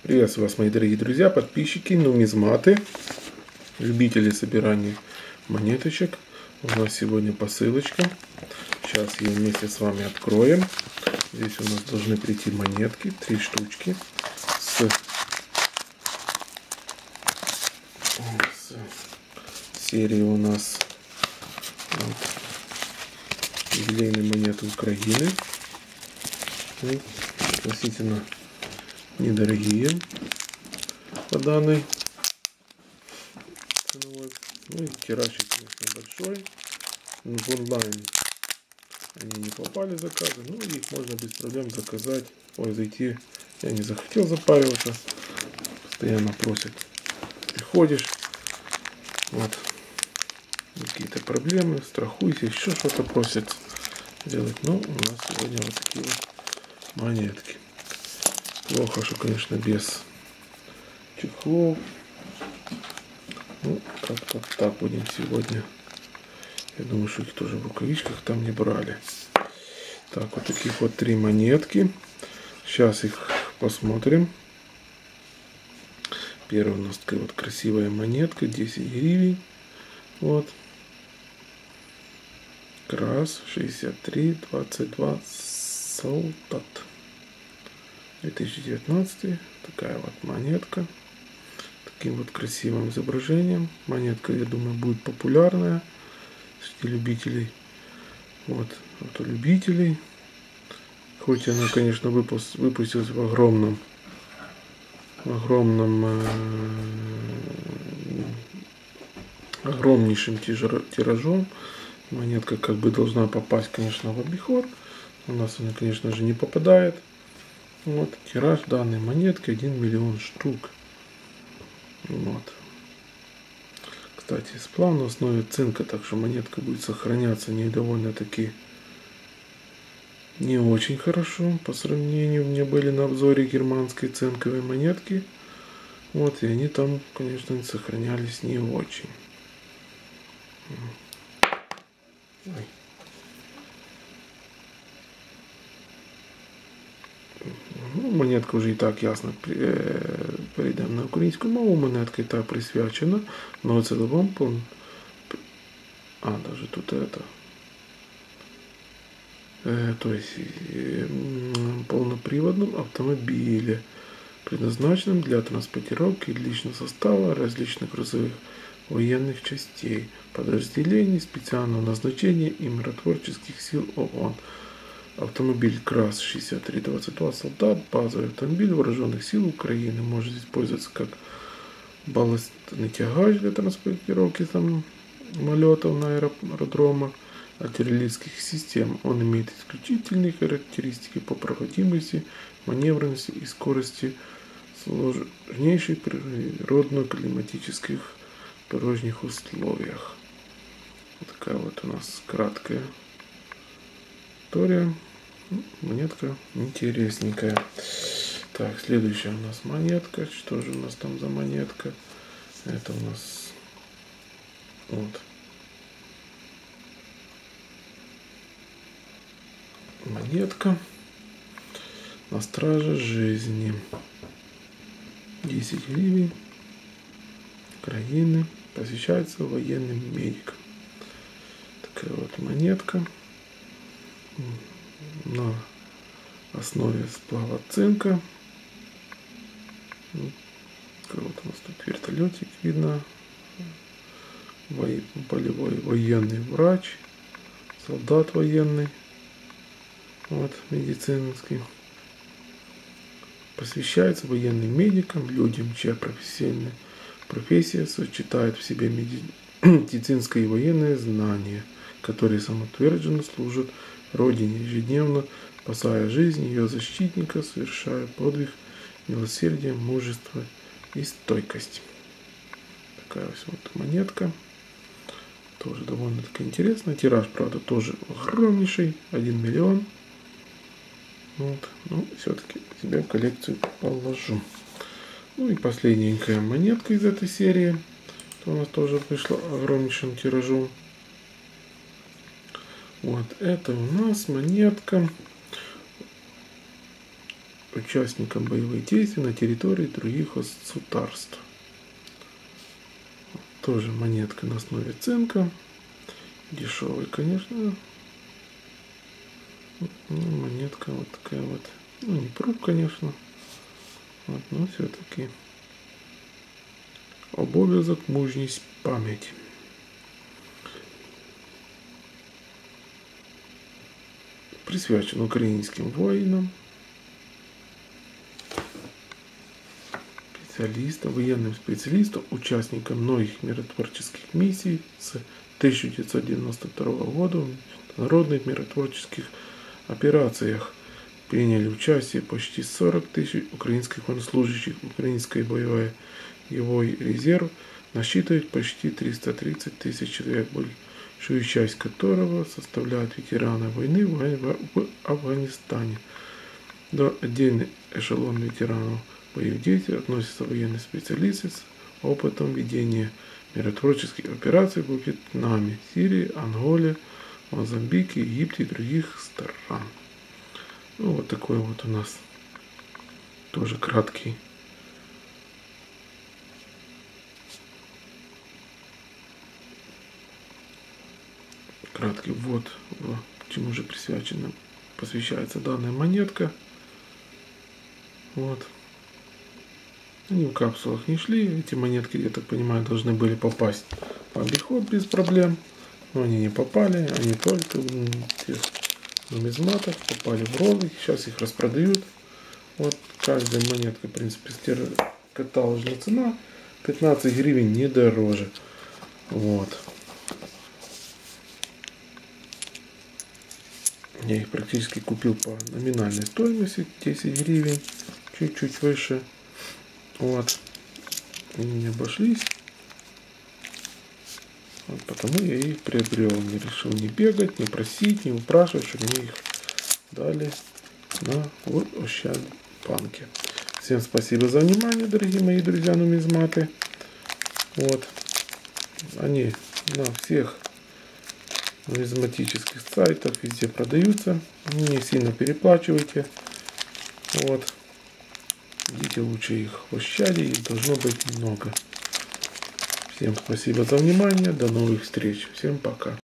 Приветствую вас, мои дорогие друзья, подписчики, нумизматы, любители собирания монеточек. У нас сегодня посылочка. Сейчас ее вместе с вами откроем. Здесь у нас должны прийти монетки, 3 штучки с серии у нас юбилейные монеты Украины. Относительно недорогие по данной ценовой. Ну и тиражик, конечно, большой. Но в онлайн они не попали в заказы, но их можно без проблем заказать. Ой, зайти я не захотел запариваться. Постоянно просят. Приходишь, вот какие-то проблемы, страхуйся, еще что-то просят сделать. Но у нас сегодня вот такие вот монетки. Плохо, что, конечно, без чехлов. Ну, как-то так будем сегодня. Я думаю, что их тоже в рукавичках там не брали. Так, вот таких вот 3 монетки. Сейчас их посмотрим. Первая у нас такая вот красивая монетка, 10 гривен. Вот. Крас 63-22 солдат. 2019. Такая вот монетка. Таким вот красивым изображением. Монетка, я думаю, будет популярная среди любителей. Вот, автолюбителей. Хоть она, конечно, выпустилась в огромнейшим тиражом. Монетка как бы должна попасть, конечно, в обиход. У нас она, конечно же, не попадает. Вот, тираж данной монетки 1 миллион штук. Вот. Кстати, сплав на основе цинка, так что монетка будет сохраняться не довольно-таки не очень хорошо. По сравнению, у меня были на обзоре германские цинковые монетки. Вот, и они там, конечно, сохранялись не очень. Ой. Ну, монетка уже і так ясно перейдемо на українську мову. Монетка і так присвячена, но це вам даже тут это. То есть полноприводном автомобиле, предназначенном для транспортировки личного состава различных грузовых военных частей, подразделений специального назначения и миротворческих сил ООН. Автомобиль КРАС 6322 солдат, базовый автомобиль вооруженных сил Украины, может использоваться как балластный тягач для транспортировки самолетов на аэродромах, артиллерийских систем. Он имеет исключительные характеристики по проходимости, маневренности и скорости в сложнейших природно-климатических дорожных условиях. Вот такая вот у нас краткая история. Монетка интересненькая. Так, следующая у нас монетка. Что же у нас там за монетка? Это у нас вот монетка на страже жизни. 10 гривен. Украины. Посвящается военным медикам. Такая вот монетка. На основе сплава цинка. Вот у нас тут вертолетик видно. Полевой военный врач. Солдат военный. Вот, медицинский. Посвящается военным медикам, людям, чья профессия сочетает в себе медицинское и военное знания, которые самоотверженно служат Родине, ежедневно спасая жизнь ее защитника, совершая подвиг милосердия, мужества и стойкость. Такая вот монетка. Тоже довольно-таки интересная. Тираж, правда, тоже огромнейший. 1 миллион. Вот. Ну, все-таки себе в коллекцию положу. Ну и последненькая монетка из этой серии. У нас тоже вышла огромнейшим тиражом. Вот это у нас монетка участникам боевых действий на территории других государств. Тоже монетка на основе цинка. Дешевый, конечно. Монетка вот такая вот. Ну, не проб, конечно. Вот, но все-таки обов'язок мужність пам'яті. Присвячен українським воїнам, специалистам, военным специалистам, участникам многих миротворческих миссий с 1992 года в международных миротворческих операциях. Приняли участие почти 40 тысяч украинских военнослужащих. Украинский боевой резерв насчитывает почти 330 тысяч человек, большую часть которого составляют ветераны войны в Афганистане. До отдельный эшелон ветеранов боевых действий относятся военные специалисты с опытом ведения миротворческих операций во Вьетнаме, Сирии, Анголе, Мозамбике, Египте и других стран. Ну, вот такой вот у нас тоже краткий ввод, чему же посвящается данная монетка. Вот. Они в капсулах не шли. Эти монетки, я так понимаю, должны были попасть в обиход без проблем. Но они не попали. Они только в тех нумизматах попали в роллы. Сейчас их распродают. Вот каждая монетка, в принципе, каталожная цена 15 гривен, не дороже. Вот. Я их практически купил по номинальной стоимости 10 гривен, чуть-чуть выше. Вот. Они не обошлись. Вот потому я их приобрел. Не решил не бегать, не просить, не упрашивать, чтобы мне их дали в Ощадбанке. Всем спасибо за внимание, дорогие мои друзья нумизматы. Вот. Они на всех нумизматических сайтах везде продаются. Не сильно переплачивайте. Вот. Идите лучше их в Ощаде, их должно быть много. Всем спасибо за внимание. До новых встреч. Всем пока.